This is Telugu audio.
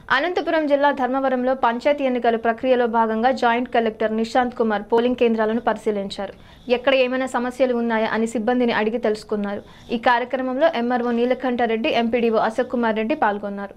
అనంతపురం జిల్లా ధర్మవరంలో పంచాయతీ ఎన్నికల ప్రక్రియలో భాగంగా joint collector Nishant Kumar polling కేంద్రాలను పరిశీలించారు. ఎక్కడ ఏమైనా సమస్యలు ఉన్నాయా అని సిబ్బందిని అడిగి తెలుసుకున్నారు. ఈ కార్యక్రమంలో ఎంఆర్ఓ నీలకంఠరెడ్డి, ఎంపీడీఓ అశోక్ కుమార్ రెడ్డి పాల్గొన్నారు.